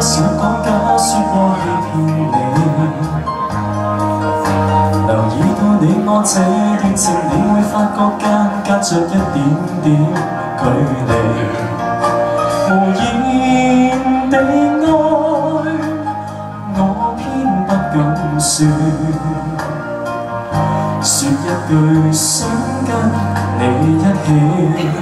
想講假說過欺騙你，留意到你我這段情，你會發覺間隔着一點點距離。無言地愛，我偏不敢說，說一句想跟你一起。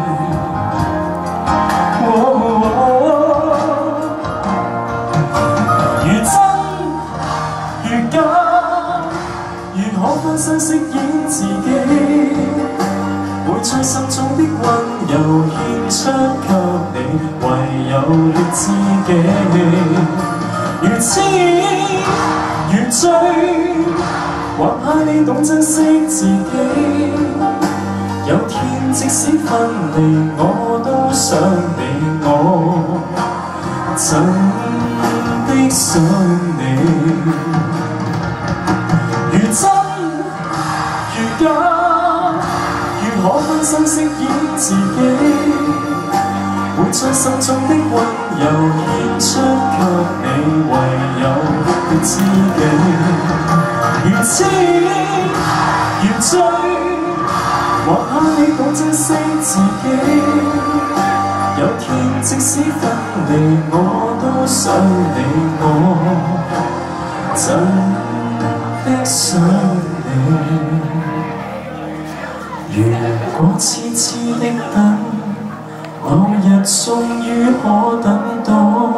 如可分身飾演自己，會將心中的溫柔獻出給你，唯有你知己。如痴如醉，或怕你懂珍惜自己。有天即使分離，我都想你，我真的想你。如真如假，如可分身飾演自己，會將心中的溫柔獻出給你，唯有你知己。如痴如醉，或怕你懂珍惜自己。有天即使分離，我都想你，我真的想你。如果痴痴的等，某日終於可等到，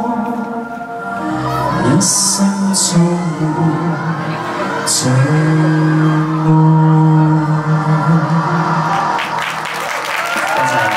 一生中最愛。